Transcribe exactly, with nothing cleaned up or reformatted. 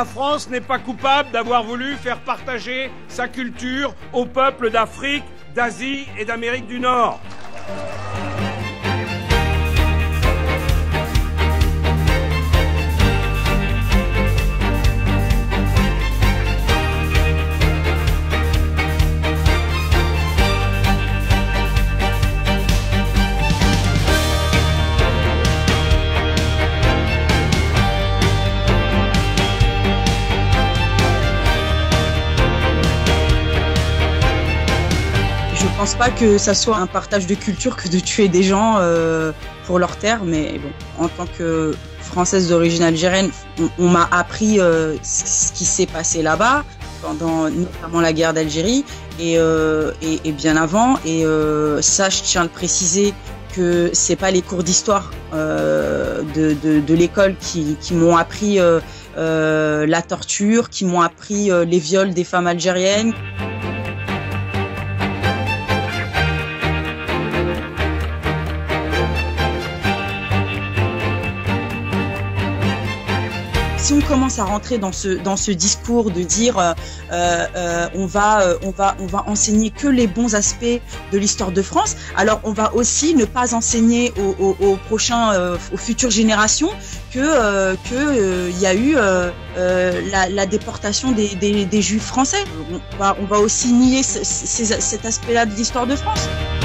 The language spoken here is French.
La France n'est pas coupable d'avoir voulu faire partager sa culture aux peuples d'Afrique, d'Asie et d'Amérique du Nord. Je pense pas que ça soit un partage de culture que de tuer des gens euh, pour leur terre, mais bon, en tant que Française d'origine algérienne, on, on m'a appris euh, ce qui s'est passé là-bas pendant notamment la guerre d'Algérie et, euh, et, et bien avant. Et euh, ça, je tiens à le préciser que c'est pas les cours d'histoire euh, de, de, de l'école qui, qui m'ont appris euh, euh, la torture, qui m'ont appris euh, les viols des femmes algériennes. Si on commence à rentrer dans ce dans ce discours de dire euh, euh, on va euh, on va on va enseigner que les bons aspects de l'histoire de France, alors on va aussi ne pas enseigner aux, aux, aux prochains euh, aux futures générations que euh, que euh, il y a eu euh, euh, la, la déportation des, des, des Juifs français. On va on va aussi nier ce, ce, cet aspect-là de l'histoire de France.